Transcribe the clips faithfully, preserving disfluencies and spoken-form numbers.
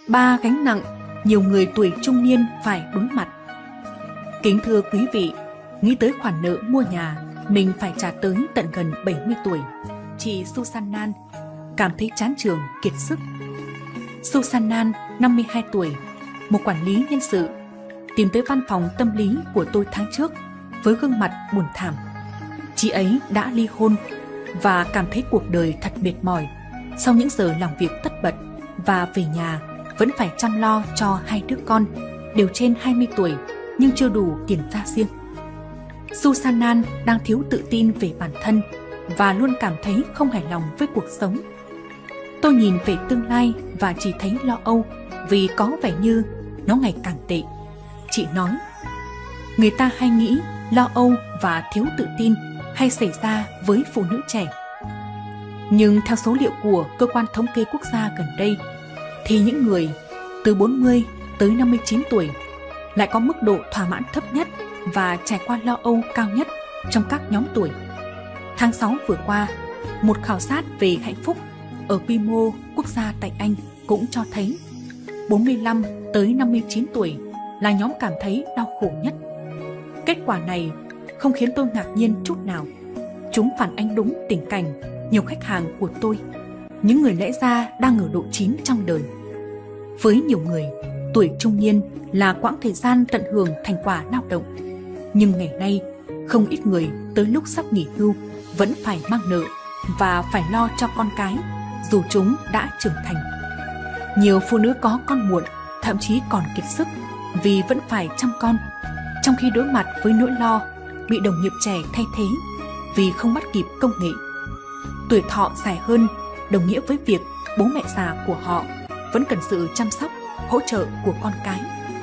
Ba gánh nặng nhiều người tuổi trung niên phải đối mặt. Kính thưa quý vị, nghĩ tới khoản nợ mua nhà mình phải trả tới tận gần bảy mươi tuổi, chị Susannan cảm thấy chán trường kiệt sức. Susannan, năm mươi hai tuổi, một quản lý nhân sự, tìm tới văn phòng tâm lý của tôi tháng trước với gương mặt buồn thảm. Chị ấy đã ly hôn và cảm thấy cuộc đời thật mệt mỏi sau những giờ làm việc tất bật, và về nhà vẫn phải chăm lo cho hai đứa con đều trên hai mươi tuổi nhưng chưa đủ tiền ra riêng. Susannan đang thiếu tự tin về bản thân và luôn cảm thấy không hài lòng với cuộc sống. Tôi nhìn về tương lai và chỉ thấy lo âu vì có vẻ như nó ngày càng tệ. Chị nói, người ta hay nghĩ lo âu và thiếu tự tin hay xảy ra với phụ nữ trẻ. Nhưng theo số liệu của Cơ quan Thống kê Quốc gia gần đây, thì những người từ bốn mươi tới năm mươi chín tuổi lại có mức độ thỏa mãn thấp nhất và trải qua lo âu cao nhất trong các nhóm tuổi. Tháng sáu vừa qua, một khảo sát về hạnh phúc ở quy mô quốc gia tại Anh cũng cho thấy bốn mươi lăm tới năm mươi chín tuổi là nhóm cảm thấy đau khổ nhất. Kết quả này không khiến tôi ngạc nhiên chút nào. Chúng phản ánh đúng tình cảnh nhiều khách hàng của tôi, những người lẽ ra đang ở độ chín trong đời. Với nhiều người, tuổi trung niên là quãng thời gian tận hưởng thành quả lao động. Nhưng ngày nay, không ít người tới lúc sắp nghỉ hưu vẫn phải mang nợ và phải lo cho con cái, dù chúng đã trưởng thành. Nhiều phụ nữ có con muộn, thậm chí còn kiệt sức vì vẫn phải chăm con, trong khi đối mặt với nỗi lo bị đồng nghiệp trẻ thay thế vì không bắt kịp công nghệ. Tuổi thọ dài hơn đồng nghĩa với việc bố mẹ già của họ vẫn cần sự chăm sóc, hỗ trợ của con cái.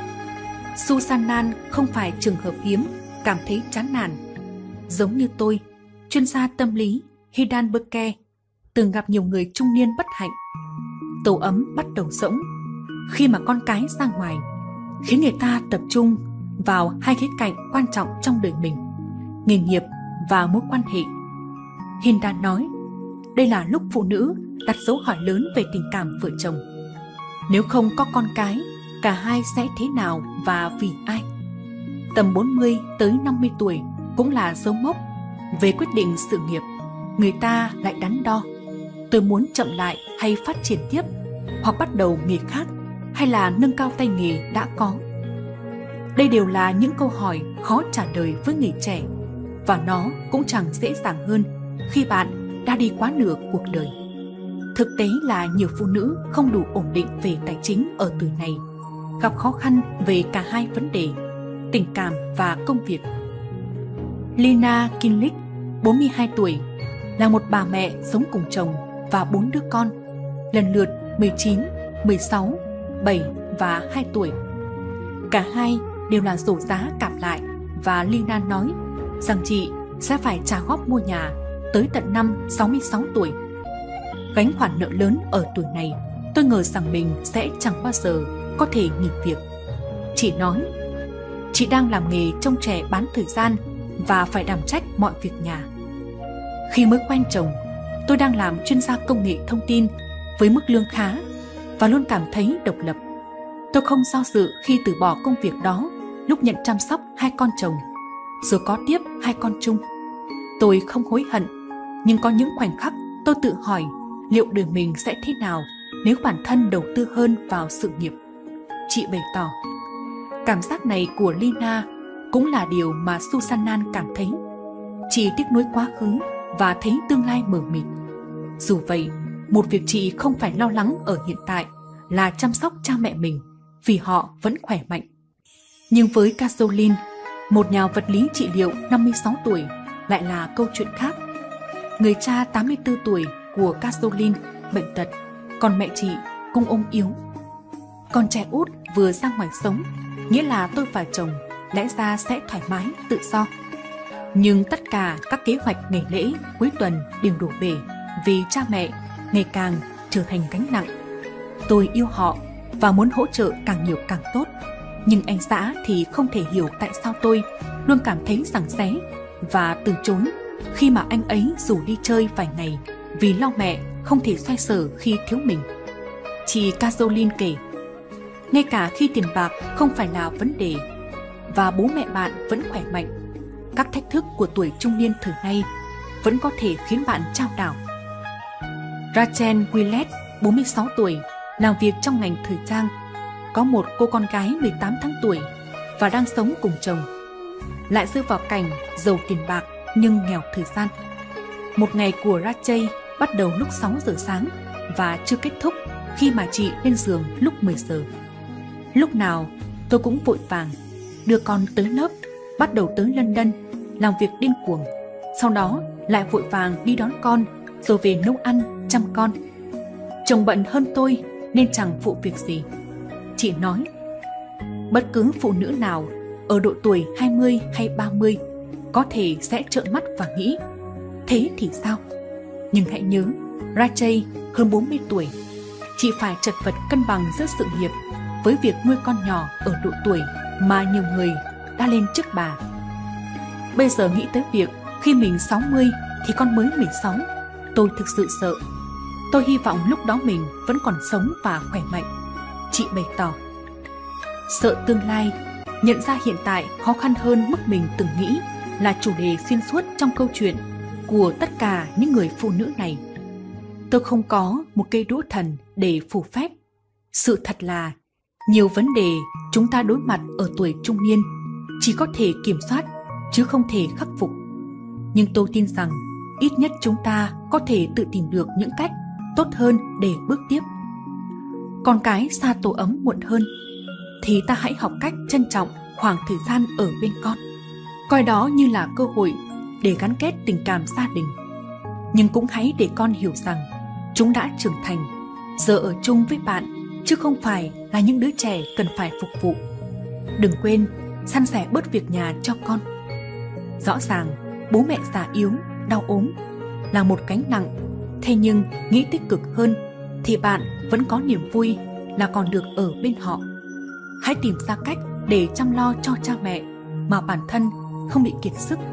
Susannan không phải trường hợp hiếm cảm thấy chán nản. Giống như tôi, chuyên gia tâm lý Hidan Burke từng gặp nhiều người trung niên bất hạnh. Tổ ấm bắt đầu rỗng khi mà con cái ra ngoài, khiến người ta tập trung vào hai khía cạnh quan trọng trong đời mình: nghề nghiệp và mối quan hệ. Hidan nói, đây là lúc phụ nữ đặt dấu hỏi lớn về tình cảm vợ chồng. Nếu không có con cái, cả hai sẽ thế nào và vì ai? Tầm bốn mươi tới năm mươi tuổi cũng là dấu mốc về quyết định sự nghiệp. Người ta lại đắn đo, tôi muốn chậm lại hay phát triển tiếp, hoặc bắt đầu nghề khác, hay là nâng cao tay nghề đã có. Đây đều là những câu hỏi khó trả lời với người trẻ, và nó cũng chẳng dễ dàng hơn khi bạn đã đi quá nửa cuộc đời. Thực tế là nhiều phụ nữ không đủ ổn định về tài chính ở tuổi này, gặp khó khăn về cả hai vấn đề, tình cảm và công việc. Lina Kinlick, bốn mươi hai tuổi, là một bà mẹ sống cùng chồng và bốn đứa con, lần lượt mười chín, mười sáu, bảy và hai tuổi. Cả hai đều là rổ giá cạp lại, và Lina nói rằng chị sẽ phải trả góp mua nhà tới tận năm sáu mươi sáu tuổi. Gánh khoản nợ lớn ở tuổi này, tôi ngờ rằng mình sẽ chẳng bao giờ có thể nghỉ việc. Chị nói, chị đang làm nghề trông trẻ bán thời gian và phải đảm trách mọi việc nhà. Khi mới quen chồng, tôi đang làm chuyên gia công nghệ thông tin với mức lương khá và luôn cảm thấy độc lập. Tôi không do dự khi từ bỏ công việc đó lúc nhận chăm sóc hai con chồng, rồi có tiếp hai con chung. Tôi không hối hận, nhưng có những khoảnh khắc tôi tự hỏi liệu đời mình sẽ thế nào nếu bản thân đầu tư hơn vào sự nghiệp. Chị bày tỏ, cảm giác này của Lina cũng là điều mà Susannan cảm thấy. Chị tiếc nuối quá khứ và thấy tương lai mờ mịt. Dù vậy, một việc chị không phải lo lắng ở hiện tại là chăm sóc cha mẹ mình, vì họ vẫn khỏe mạnh. Nhưng với Caroline, một nhà vật lý trị liệu năm mươi sáu tuổi, lại là câu chuyện khác. Người cha tám mươi tư tuổi của Caroline bệnh tật, còn mẹ chị cũng ốm yếu. Con trai út vừa ra ngoài sống, nghĩa là tôi và chồng lẽ ra sẽ thoải mái, tự do. Nhưng tất cả các kế hoạch ngày lễ, cuối tuần đều đổ bể vì cha mẹ ngày càng trở thành gánh nặng. Tôi yêu họ và muốn hỗ trợ càng nhiều càng tốt, nhưng anh xã thì không thể hiểu tại sao tôi luôn cảm thấy giằng xé và từ chối khi mà anh ấy rủ đi chơi vài ngày vì lo mẹ không thể xoay sở khi thiếu mình. Chị Caroline kể, ngay cả khi tiền bạc không phải là vấn đề và bố mẹ bạn vẫn khỏe mạnh, các thách thức của tuổi trung niên thời nay vẫn có thể khiến bạn chao đảo. Rachel Willett, bốn mươi sáu tuổi, làm việc trong ngành thời trang, có một cô con gái mười tám tháng tuổi và đang sống cùng chồng. Lại rơi vào cảnh giàu tiền bạc nhưng nghèo thời gian. Một ngày của Rachel bắt đầu lúc sáu giờ sáng và chưa kết thúc khi mà chị lên giường lúc mười giờ. Lúc nào tôi cũng vội vàng đưa con tới lớp, bắt đầu tới London, làm việc điên cuồng. Sau đó lại vội vàng đi đón con, rồi về nấu ăn, chăm con. Chồng bận hơn tôi nên chẳng phụ việc gì. Chị nói, bất cứ phụ nữ nào ở độ tuổi hai mươi hay ba mươi có thể sẽ trợn mắt và nghĩ, thế thì sao? Nhưng hãy nhớ, Rachel hơn bốn mươi tuổi, chị phải chật vật cân bằng giữa sự nghiệp với việc nuôi con nhỏ ở độ tuổi mà nhiều người đã lên trước bà. Bây giờ nghĩ tới việc khi mình sáu mươi thì con mới mười sáu, tôi thực sự sợ. Tôi hy vọng lúc đó mình vẫn còn sống và khỏe mạnh, chị bày tỏ. Sợ tương lai, nhận ra hiện tại khó khăn hơn mức mình từng nghĩ là chủ đề xuyên suốt trong câu chuyện của tất cả những người phụ nữ này. Tôi không có một cây đũa thần để phù phép. Sự thật là nhiều vấn đề chúng ta đối mặt ở tuổi trung niên chỉ có thể kiểm soát chứ không thể khắc phục. Nhưng tôi tin rằng ít nhất chúng ta có thể tự tìm được những cách tốt hơn để bước tiếp. Con cái xa tổ ấm muộn hơn thì ta hãy học cách trân trọng khoảng thời gian ở bên con, coi đó như là cơ hội để gắn kết tình cảm gia đình. Nhưng cũng hãy để con hiểu rằng chúng đã trưởng thành, giờ ở chung với bạn, chứ không phải là những đứa trẻ cần phải phục vụ. Đừng quên san sẻ bớt việc nhà cho con. Rõ ràng bố mẹ già yếu, đau ốm là một gánh nặng, thế nhưng nghĩ tích cực hơn thì bạn vẫn có niềm vui là còn được ở bên họ. Hãy tìm ra cách để chăm lo cho cha mẹ mà bản thân không bị kiệt sức.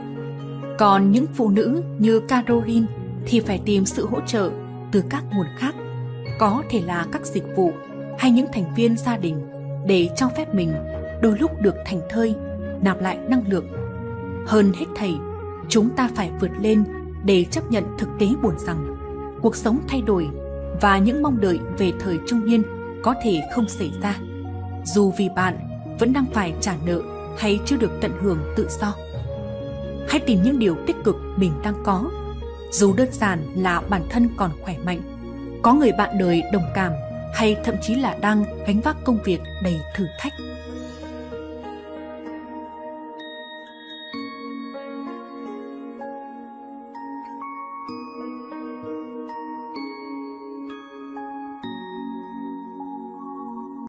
Còn những phụ nữ như Caroline thì phải tìm sự hỗ trợ từ các nguồn khác, có thể là các dịch vụ hay những thành viên gia đình, để cho phép mình đôi lúc được thành thơi, nạp lại năng lượng. Hơn hết thảy, chúng ta phải vượt lên để chấp nhận thực tế buồn rằng cuộc sống thay đổi và những mong đợi về thời trung niên có thể không xảy ra, dù vì bạn vẫn đang phải trả nợ hay chưa được tận hưởng tự do. Hãy tìm những điều tích cực mình đang có, dù đơn giản là bản thân còn khỏe mạnh, có người bạn đời đồng cảm, hay thậm chí là đang gánh vác công việc đầy thử thách.